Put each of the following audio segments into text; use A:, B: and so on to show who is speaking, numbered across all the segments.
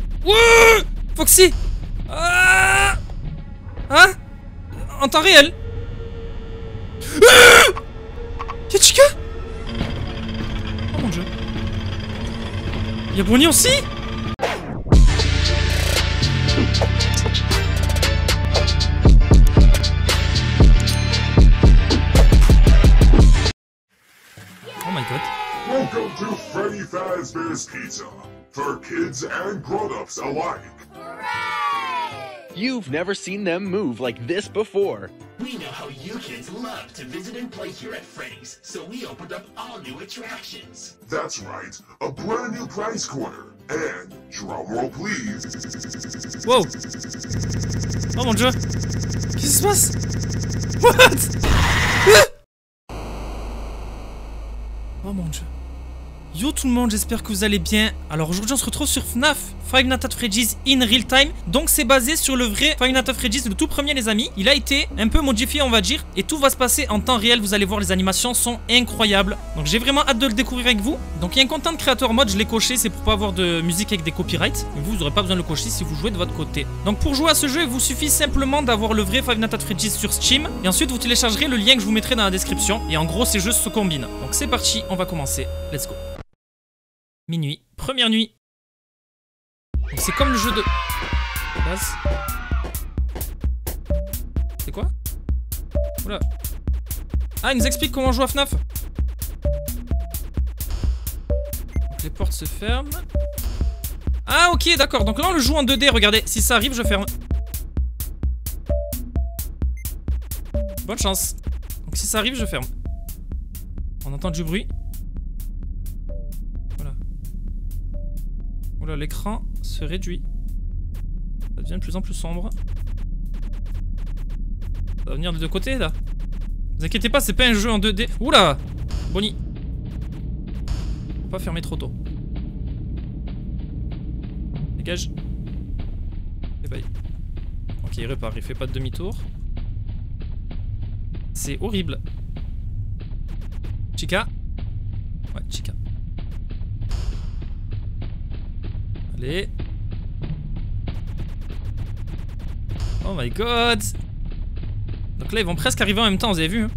A: Wouh! Foxy! Ah! Hein? En temps réel? Ah! Y'a Chica? Oh mon dieu. Y'a Brownie aussi? Oh my god.
B: Welcome to Freddy Fazbear's Pizza, for kids and grown-ups alike.
C: You've never seen them move like this before.
D: We know how you kids love to visit and play here at Freddy's, so we opened up all new attractions.
B: That's right, a brand new prize corner. And, drumroll please.
A: Wow. Oh mon dieu. Qu'est-ce qui se passe? What? Oh mon dieu. Yo tout le monde, j'espère que vous allez bien. Alors aujourd'hui on se retrouve sur FNAF Five Nights at Freddy's in Real Time. Donc c'est basé sur le vrai Five Nights at Freddy's, le tout premier les amis. Il a été un peu modifié on va dire. Et tout va se passer en temps réel, vous allez voir les animations sont incroyables. Donc j'ai vraiment hâte de le découvrir avec vous. Donc il y a un content creator mode, je l'ai coché, c'est pour pas avoir de musique avec des copyrights. Mais vous n'aurez pas besoin de le cocher si vous jouez de votre côté. Donc pour jouer à ce jeu, il vous suffit simplement d'avoir le vrai Five Nights at Freddy's sur Steam. Et ensuite vous téléchargerez le lien que je vous mettrai dans la description. Et en gros ces jeux se combinent. Donc c'est parti, on va commencer. Let's go. Minuit, première nuit. Donc c'est comme le jeu de base. C'est quoi? Oula. Ah, il nous explique comment on joue à FNAF. Donc les portes se ferment. Ah ok d'accord, donc là on le joue en 2D, regardez, si ça arrive je ferme. Bonne chance. Donc si ça arrive je ferme. On entend du bruit. Oula, l'écran se réduit. Ça devient de plus en plus sombre. Ça va venir de deux côtés là. Ne vous inquiétez pas, c'est pas un jeu en 2D. Oula! Bonnie. Faut pas fermer trop tôt. Dégage. Et bye. Ok, il repart, il fait pas de demi-tour. C'est horrible. Chica. Ouais, Chica. Allez. Oh my god. Donc là ils vont presque arriver en même temps, vous avez vu hein.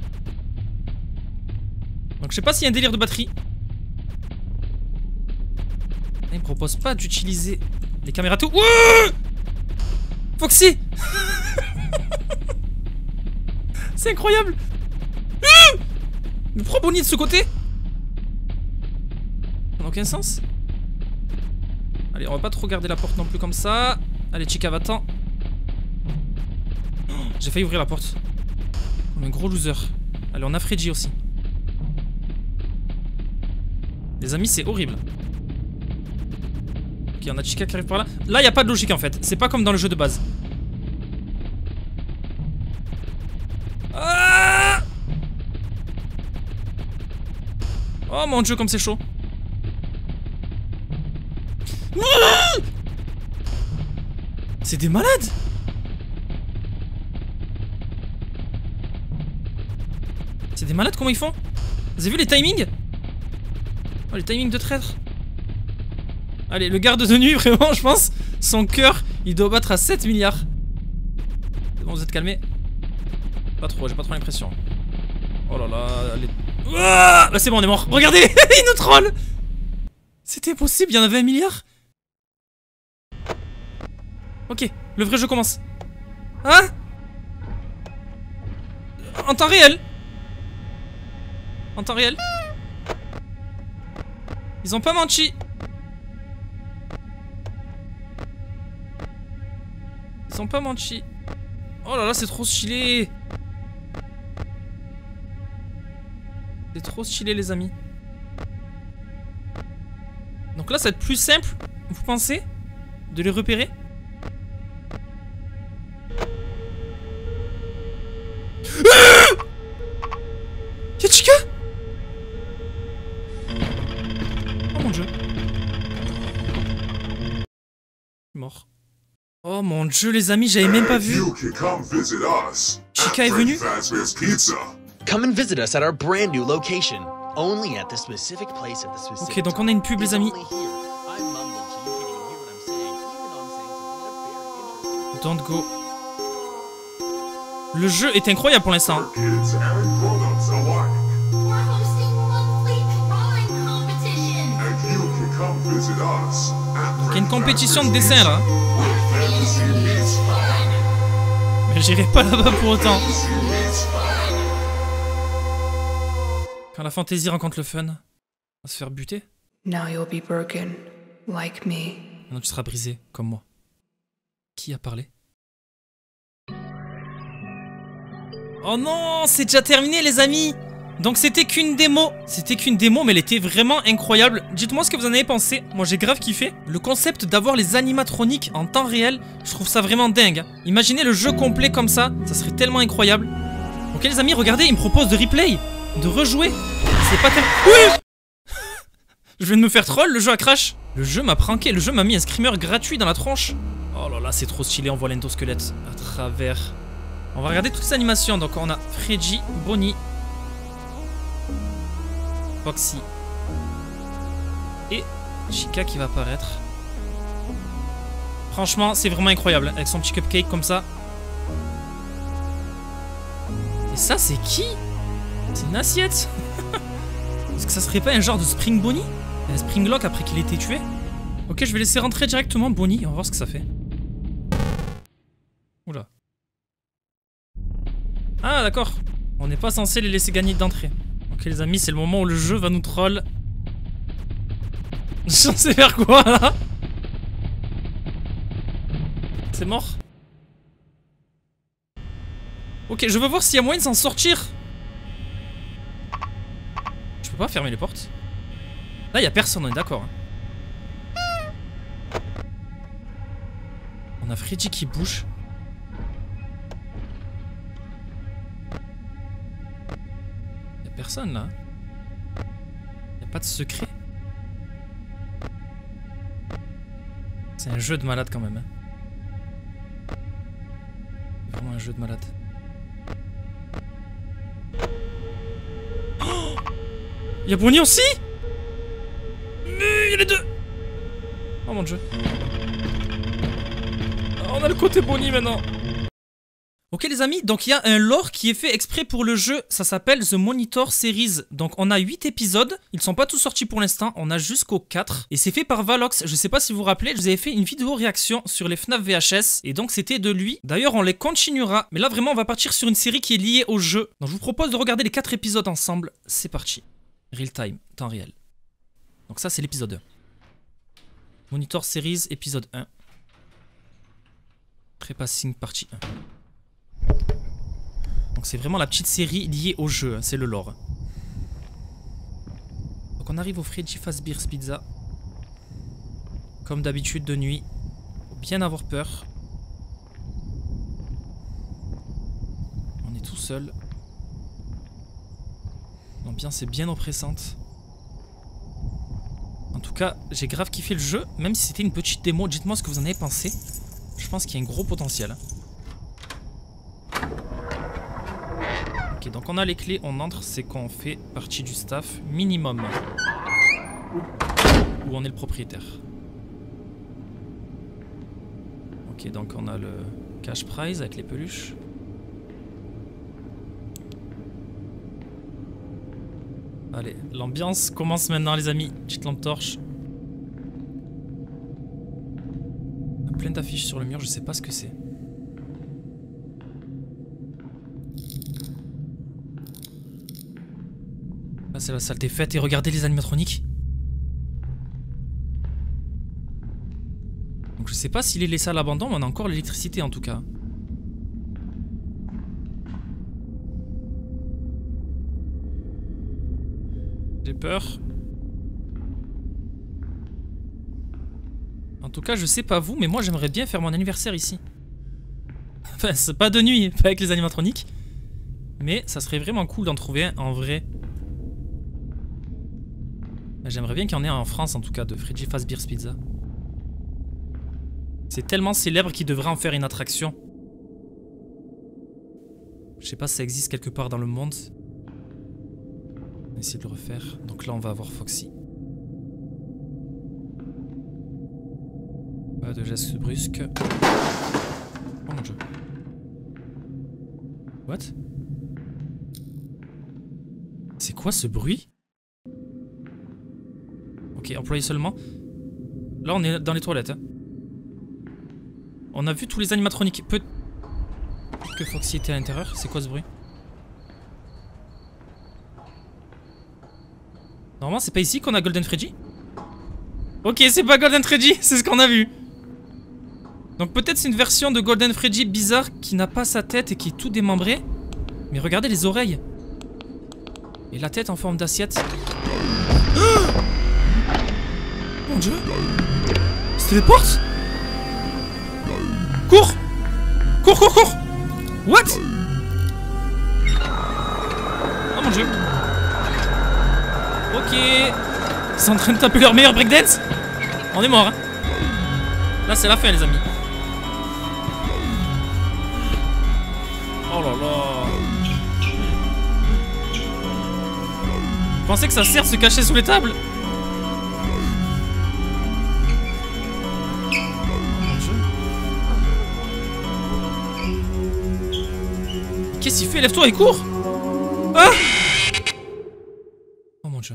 A: Donc je sais pas s'il y a un délire de batterie. Là, il me propose pas d'utiliser les caméras tout. Wouh! Foxy. C'est incroyable. Mais prends Bonnie de ce côté. Ça n'a aucun sens. Allez, on va pas trop garder la porte non plus comme ça. Allez, Chica, va-t'en. Oh, j'ai failli ouvrir la porte. Comme un gros loser. Allez, on a Freddy aussi. Les amis, c'est horrible. Ok, on a Chica qui arrive par là. Là, il n'y a pas de logique en fait. C'est pas comme dans le jeu de base. Ah! Oh mon dieu, comme c'est chaud. C'est des malades. C'est des malades, comment ils font? Vous avez vu les timings? Oh, les timings de traître. Allez, le garde de nuit, vraiment, je pense, son cœur, il doit battre à 7 milliards. C'est bon, vous êtes calmés? Pas trop, j'ai pas trop l'impression. Oh là là, allez. Ah, bah c'est bon, on est mort. Regardez, il nous troll. C'était possible, il y en avait 1 milliard. Ok, le vrai jeu commence. Hein? En temps réel? En temps réel? Ils ont pas menti. Ils ont pas menti. Oh là là, c'est trop stylé. C'est trop stylé les amis. Donc là ça va être plus simple, vous pensez, de les repérer? Y'a Chica? Oh mon dieu. Mort. Oh mon dieu les amis, j'avais même pas vu. Chica est venue.
C: Come and visit us at our brand new location. Only at the specific place at the specific.
A: Ok, donc on a une pub les amis. Don't go. Le jeu est incroyable pour l'instant.
B: For kids and grown-ups alike.
E: We're hosting monthly drawing competition.
B: And you can come visit us at
A: Il y a une
B: Freddy
A: compétition de
B: Fazbear's
A: dessin là.
B: Fantasy meets fun.
A: Mais j'irai pas là-bas pour autant.
B: Fantasy meets fun.
A: Quand la fantaisie rencontre le fun, on va se faire buter.
F: Now you'll be broken, like me.
A: Maintenant tu seras brisé, comme moi. Qui a parlé? Oh non, c'est déjà terminé les amis. Donc c'était qu'une démo. C'était qu'une démo, mais elle était vraiment incroyable. Dites-moi ce que vous en avez pensé. Moi j'ai grave kiffé. Le concept d'avoir les animatroniques en temps réel, je trouve ça vraiment dingue. Imaginez le jeu complet comme ça serait tellement incroyable. Ok les amis, regardez, il me propose de replay, de rejouer. C'est pas tellement... Oui. Je viens de me faire troll, le jeu a crash. Le jeu m'a pranké, le jeu m'a mis un screamer gratuit dans la tronche. Oh là là, c'est trop stylé, on voit l'endosquelette à travers. On va regarder toutes les animations. Donc on a Freddy, Bonnie, Foxy et Chica qui va apparaître. Franchement, c'est vraiment incroyable avec son petit cupcake comme ça. Et ça, c'est qui? C'est une assiette. Est-ce que ça serait pas un genre de Spring Bonnie? Un Spring Lock après qu'il ait été tué? Ok, je vais laisser rentrer directement Bonnie. On va voir ce que ça fait. Oula. Ah d'accord, on n'est pas censé les laisser gagner d'entrée. Ok les amis, c'est le moment où le jeu va nous troll. Je sais faire quoi là? C'est mort? Ok, je veux voir s'il y a moyen de s'en sortir. Je peux pas fermer les portes. Là il y a personne, on est d'accord. On a Freddy qui bouge. Personne là. Y a pas de secret. C'est un jeu de malade quand même. Hein. Vraiment un jeu de malade. Oh, y a Bonnie aussi. Mais il y a les deux. Oh mon dieu. On a le côté Bonnie maintenant. Ok les amis, donc il y a un lore qui est fait exprès pour le jeu, ça s'appelle The Monitor Series. Donc on a 8 épisodes, ils sont pas tous sortis pour l'instant, on a jusqu'au 4. Et c'est fait par Valox, je sais pas si vous vous rappelez, je vous avais fait une vidéo réaction sur les FNAF VHS. Et donc c'était de lui, d'ailleurs on les continuera. Mais là vraiment on va partir sur une série qui est liée au jeu. Donc je vous propose de regarder les 4 épisodes ensemble, c'est parti. Real time, temps réel. Donc ça c'est l'épisode 1. Monitor Series, épisode 1. Prepassing partie 1. Donc c'est vraiment la petite série liée au jeu, hein, c'est le lore. Donc on arrive au Freddy Fazbear's Pizza. Comme d'habitude de nuit. Faut bien avoir peur. On est tout seul. L'ambiance est bien oppressante. En tout cas, j'ai grave kiffé le jeu, même si c'était une petite démo. Dites-moi ce que vous en avez pensé. Je pense qu'il y a un gros potentiel. Ok, donc on a les clés, on entre, c'est qu'on fait partie du staff minimum. Ou on est le propriétaire. Ok, donc on a le cash prize avec les peluches. Allez, l'ambiance commence maintenant les amis. Petite lampe torche. Plein d'affiches sur le mur, je sais pas ce que c'est. Là c'est la salle des fêtes et regardez les animatroniques. Donc je sais pas s'il est laissé à l'abandon, mais on a encore l'électricité en tout cas. J'ai peur. En tout cas, je sais pas vous, mais moi j'aimerais bien faire mon anniversaire ici. Enfin, c'est pas de nuit, pas avec les animatroniques. Mais ça serait vraiment cool d'en trouver un en vrai. J'aimerais bien qu'il y en ait un en France en tout cas, de Freddy Fazbear's Pizza. C'est tellement célèbre qu'il devrait en faire une attraction. Je sais pas si ça existe quelque part dans le monde. On va essayer de le refaire. Donc là on va avoir Foxy. Pas de geste brusque. mon dieu. What? C'est quoi ce bruit? Ok, employé seulement. Là, on est dans les toilettes. Hein. On a vu tous les animatroniques. Peut... que Foxy était à l'intérieur. C'est quoi ce bruit? Normalement, c'est pas ici qu'on a Golden Freddy? Ok, c'est pas Golden Freddy, c'est ce qu'on a vu. Donc peut-être c'est une version de Golden Freddy bizarre qui n'a pas sa tête et qui est tout démembré. Mais regardez les oreilles. Et la tête en forme d'assiette. Oh mon dieu. C'était des portes. Cours. Cours, cours, cours. What? Oh mon dieu. Ok. Ils sont en train de taper leur meilleur breakdance. On est mort hein. Là c'est la fin les amis. Oh là là. Vous pensez que ça sert de se cacher sous les tables? Qu'est-ce qu'il fait? Lève-toi et cours. Ah. Oh mon dieu.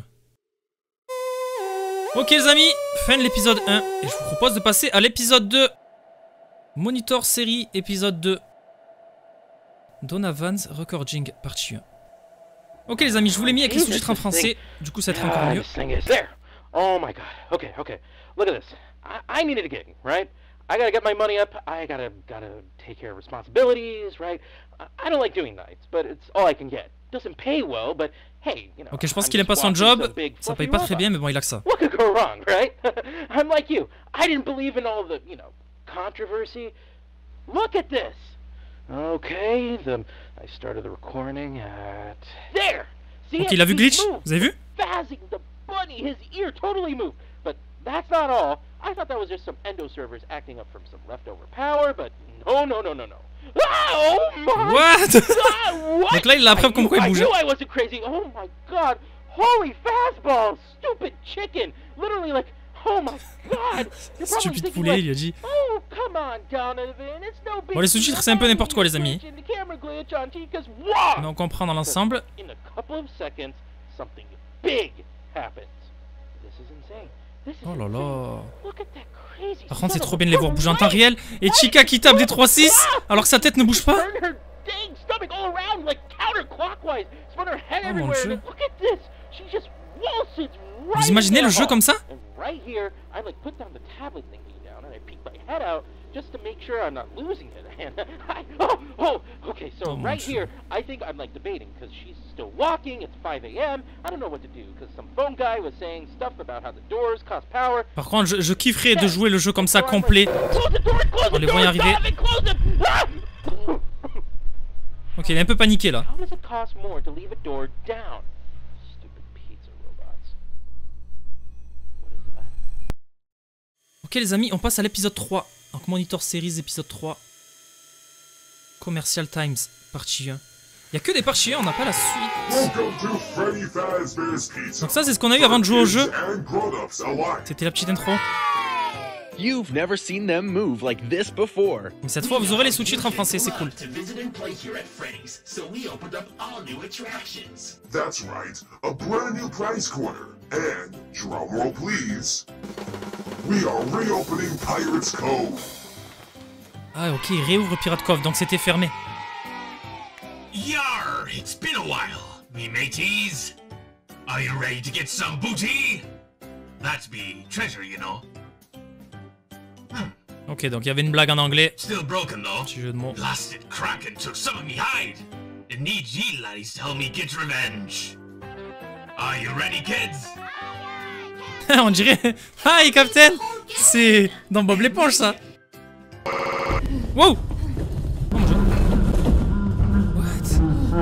A: Ok les amis, fin de l'épisode 1. Et je vous propose de passer à l'épisode 2. Monitor série épisode 2. Donovan's Recording partie 1. Ok les amis, je vous l'ai mis avec les sous-titres en français. Du coup ça va être encore mieux.
G: Oh my god. Okay, okay. Look at this. I needed a gig, right? I gotta get my money up. I gotta take care of responsibilities, right? I don't like doing nights, but it's all I can get. Doesn't pay well, but hey, you know.
A: Ok, je pense qu'il aime pas son job. Ça paye pas très bien, mais bon, il a que ça.
G: What could go wrong, right? I'm like you. I didn't believe in all the, you know, controversy. Look at this. Okay, I started the recording at there. See,
A: ok, il a vu glitch. Vous avez vu?
G: Fazzing the bunny, his ear totally moved. But that's not all. I thought that was just some endo servers acting up from some leftover power, but no, no, no, no, no. Oh my
A: What?
G: god! What?
A: Donc là, il a la preuve comme quoi il bouge.
G: I knew I wasn't crazy. Oh my god! Holy fastball! Stupid chicken! Literally like, oh my god! You're probably
A: Stupide
G: thinking
A: poulet,
G: like,
A: il a dit.
G: oh come on, Donovan, it's no big
A: Bon, les sous-titres, c'est un peu n'importe quoi, les amis. Mais on comprend dans l'ensemble.
G: In a couple of seconds, something big happens. This is insane.
A: Oh là là. Par contre, c'est trop bien de les voir bouger en temps réel. Et Chica qui tape des 3-6 alors que sa tête ne bouge pas. Oh mon dieu. Vous imaginez le jeu comme ça?
G: Just to make sure I'm not losing it. Okay, so right here, I think I'm like debating because she's still walking, it's 5 a.m. I don't know what to do because some phone guy was saying stuff about how the doors cost power.
A: Par contre, je kifferais de jouer le jeu comme ça complet. On les voit y arriver. Ok, il est un peu paniqué là.
G: How does it cost more to leave a door down? Stupid pizza robots. What is that?
A: Ok les amis, on passe à l'épisode 3. Donc Monitor Series épisode 3. Commercial Times, partie 1. Il n'y a que des parties 1, on n'a pas la suite. Donc ça c'est ce qu'on a eu avant de jouer au jeu. C'était la petite intro.
C: You've never seen them move like this before.
A: Mais cette fois vous aurez les sous-titres en français, c'est cool.
B: That's right, a brand new prize corner. And, drumroll please, we are reopening Pirate's Cove.
A: Ah ok, il réouvre Pirate Cove, donc c'était fermé.
D: Yar! It's been a while, me mateys. Are you ready to get some booty? That's me treasure, you know.
A: Ok, donc il y avait une blague en anglais.
D: Still broken though.
A: Petit jeu de mots.
D: Blasted Kraken took some of me hide. It needs ye laddies to help me get revenge. Are you ready, kids?
A: On dirait... Hi, Captain. C'est dans Bob l'éponge, ça. Wow. Oh mon dieu. What?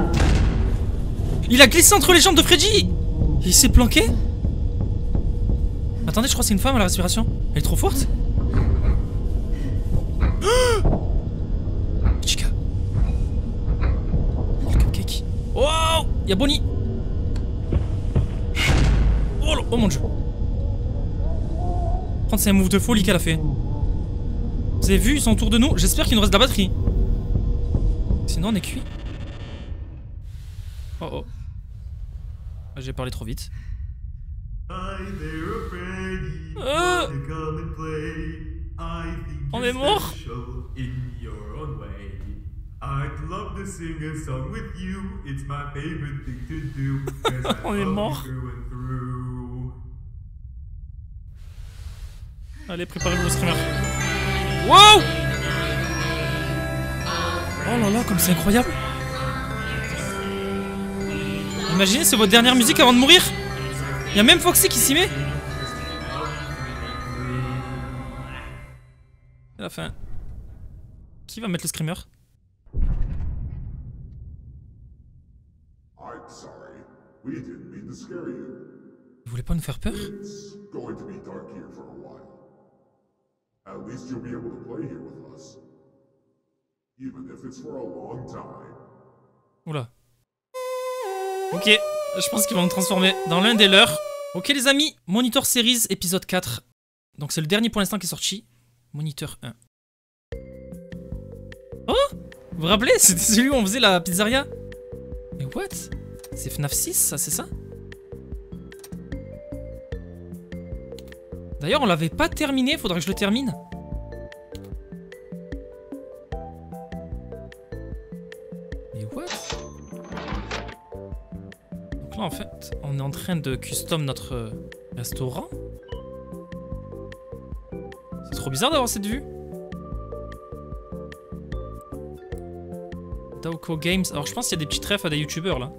A: Il a glissé entre les jambes de Freddy. Il s'est planqué. Attendez, je crois que c'est une femme à la respiration. Elle est trop forte. Chica. Oh, le cupcake. Wow. Il y a Bonnie. Oh, oh mon dieu. C'est un move de folie qu'elle a fait. Vous avez vu, ils sont autour de nous. J'espère qu'il nous reste de la batterie. Sinon on est cuit. Oh oh. J'ai parlé trop vite. On est mort. On est mort. Allez, préparez-vous le screamer. Wow! Oh là là, comme c'est incroyable. Imaginez, c'est votre dernière musique avant de mourir. Il y a même Foxy qui s'y met. À la fin. Qui va mettre le screamer?
B: I'm sorry. We didn't mean to scare you.
A: Vous voulez pas nous faire peur?
B: It's going to be dark here for a while. At least you'll be able to play here with us. Even if it's for a long time.
A: Oula. Ok, je pense qu'ils vont nous transformer dans l'un des leurs. Ok les amis, Monitor Series épisode 4. Donc c'est le dernier pour l'instant qui est sorti. Moniteur 1. Oh! Vous vous rappelez? C'était celui où on faisait la pizzeria? Mais what? C'est FNAF 6 ça, c'est ça? D'ailleurs on l'avait pas terminé, faudrait que je le termine. Mais what? Donc là en fait, on est en train de custom notre restaurant. C'est trop bizarre d'avoir cette vue. Daoko Games. Alors je pense qu'il y a des petits refs à des youtubeurs là.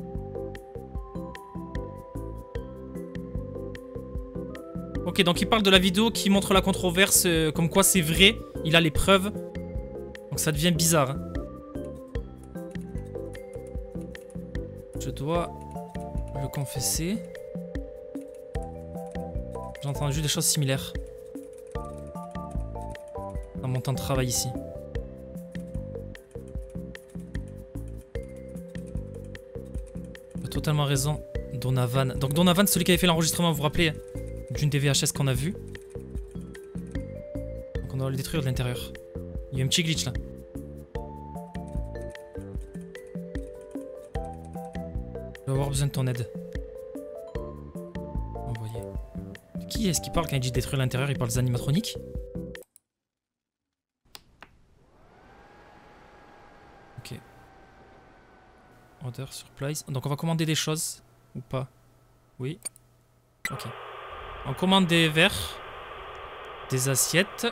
A: Ok, donc il parle de la vidéo qui montre la controverse, comme quoi c'est vrai. Il a les preuves. Donc ça devient bizarre. Hein. Je dois le confesser. J'ai entendu des choses similaires. Dans mon temps de travail ici. Tu as totalement raison, Donovan. Donc Donovan, c'est celui qui avait fait l'enregistrement, vous vous rappelez, d'une des VHS qu'on a vu. Donc on doit le détruire de l'intérieur. Il y a un petit glitch là. Je vais avoir besoin de ton aide. Envoyé. Qui est-ce qui parle quand il dit détruire l'intérieur? Il parle des animatroniques? Ok. Order surprise. Donc on va commander des choses. Ou pas? Oui. Ok. On commande des verres. Des assiettes.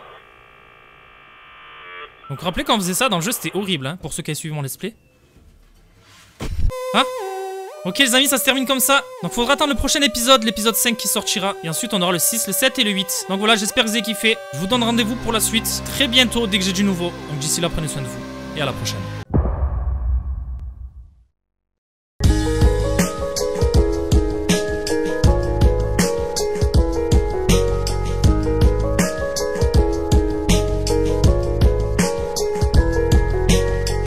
A: Donc rappelez quand on faisait ça dans le jeu, c'était horrible hein, pour ceux qui avaient suivi mon let's play. Hein? Ok les amis, ça se termine comme ça. Donc faudra attendre le prochain épisode, l'épisode 5 qui sortira. Et ensuite on aura le 6, le 7 et le 8. Donc voilà, j'espère que vous avez kiffé. Je vous donne rendez-vous pour la suite très bientôt dès que j'ai du nouveau. Donc d'ici là, prenez soin de vous. Et à la prochaine.